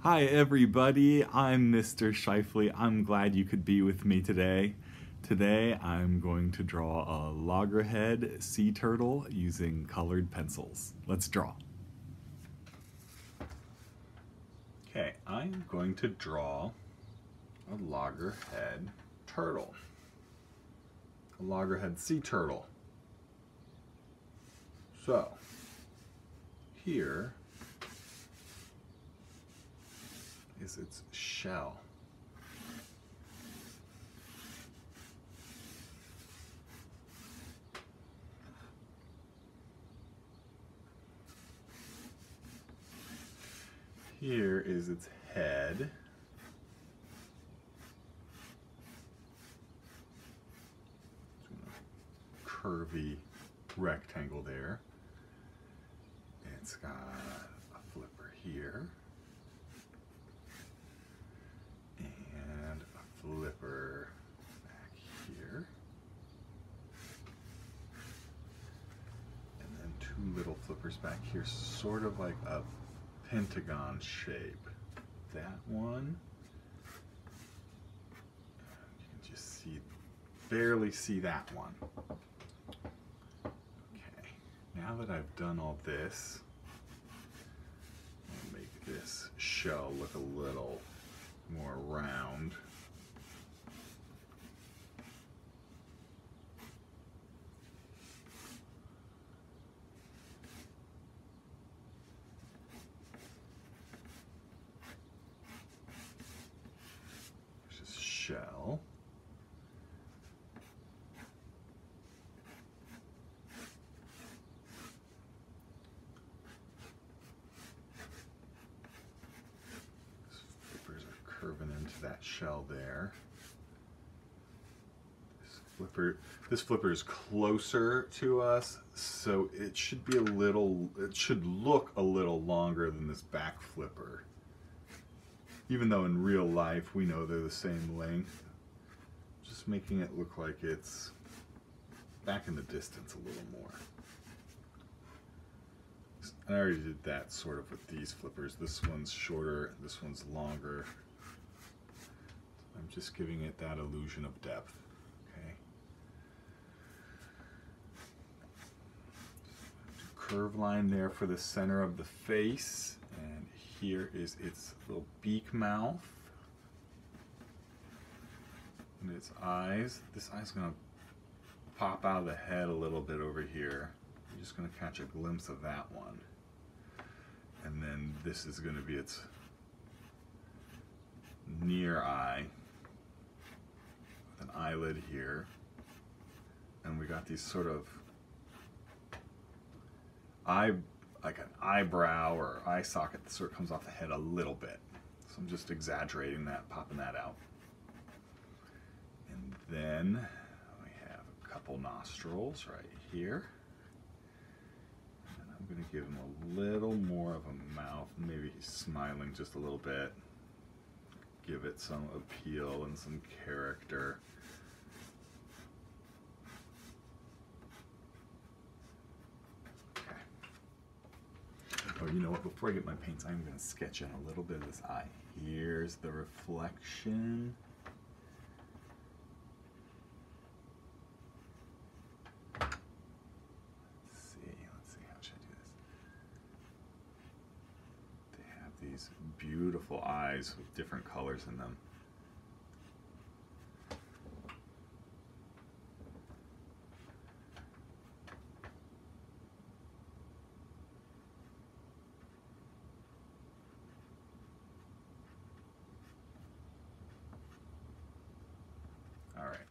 Hi everybody, I'm Mr. Shifley. I'm glad you could be with me today. Today I'm going to draw a loggerhead sea turtle using colored pencils. Let's draw. Okay, I'm going to draw a loggerhead turtle. A loggerhead sea turtle. So, here is its shell. Here is its head. Curvy rectangle there. It's got a flipper here. And a flipper back here. And then two little flippers back here, sort of like a pentagon shape. That one. You can just see, barely see that one. Okay, now that I've done all this, I'll make this shell look a little more round. There's this shell. These flippers are curving into that shell there. This flipper is closer to us, so it should be it should look a little longer than this back flipper. Even though in real life we know they're the same length, just making it look like it's back in the distance a little more. I already did that sort of with these flippers. This one's shorter, this one's longer. I'm just giving it that illusion of depth. Okay. Curve line there for the center of the face, and here is its little beak mouth and its eyes. This eye's gonna pop out of the head a little bit over here. I'm just gonna catch a glimpse of that one. And then this is gonna be its near eye, with an eyelid here. And we got these sort of like an eyebrow or eye socket that sort of comes off the head a little bit. So I'm just exaggerating that, popping that out. And then we have a couple nostrils right here. And I'm going to give him a little more of a mouth. Maybe he's smiling just a little bit. Give it some appeal and some character. Oh, you know what? Before I get my paints, I'm going to sketch in a little bit of this eye. Here's the reflection. Let's see, how should I do this? They have these beautiful eyes with different colors in them. All right.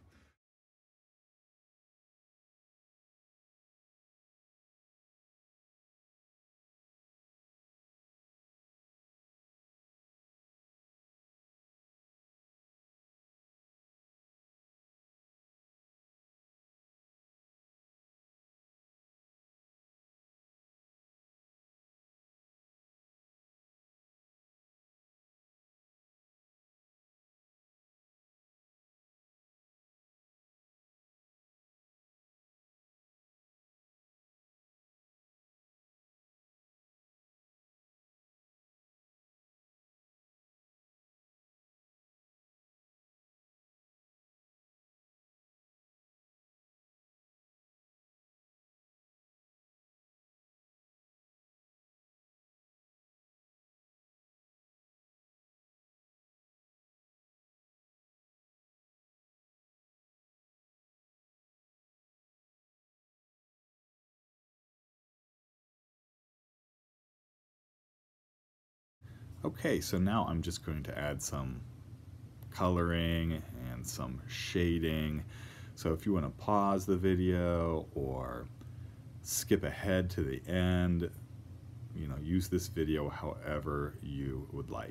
Okay, so now I'm just going to add some coloring and some shading. So if you want to pause the video or skip ahead to the end, use this video however you would like.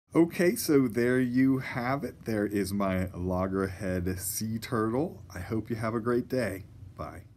Okay, so there you have it. There is my loggerhead sea turtle. I hope you have a great day. Bye.